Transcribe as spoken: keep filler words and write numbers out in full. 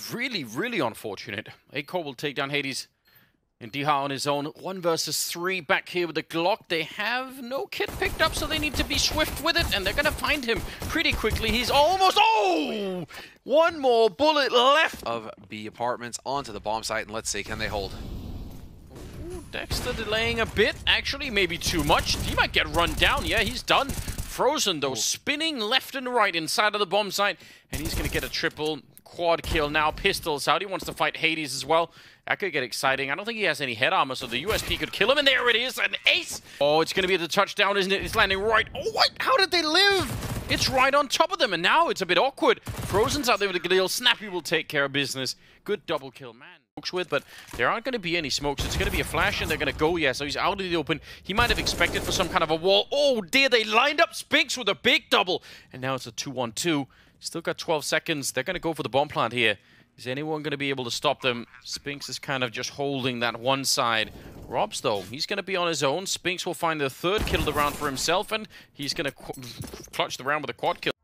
really, really unfortunate. Aiko will take down Hades. And Diha on his own, one versus three back here with the Glock. They have no kit picked up, so they need to be swift with it, and they're gonna find him pretty quickly. He's almost, oh! One more bullet left. Of B apartments onto the bomb site, and let's see, can they hold? Ooh, Dexter delaying a bit, actually, maybe too much. He might get run down. Yeah, he's done. Frozen, though, Ooh. spinning left and right inside of the bomb site, and he's gonna get a triple quad kill now. Pistols out. He wants to fight Hades as well. That could get exciting. I don't think he has any head armor, so the U S P could kill him. And there it is, an ace! Oh, it's going to be the touchdown, isn't it? It's landing right. Oh, what? How did they live? It's right on top of them, and now it's a bit awkward. Frozen's out there with a deal. Snappy will take care of business. Good double kill, man. With, but there aren't going to be any smokes. It's going to be a flash, and they're going to go. Yeah, so he's out of the open. He might have expected for some kind of a wall. Oh, dear, they lined up Spinks with a big double. And now it's a two one two. Still got twelve seconds. They're going to go for the bomb plant here. Is anyone going to be able to stop them? Spinks is kind of just holding that one side. Robs, though, he's going to be on his own. Spinks will find the third kill of the round for himself, and he's going to clutch the round with a quad kill.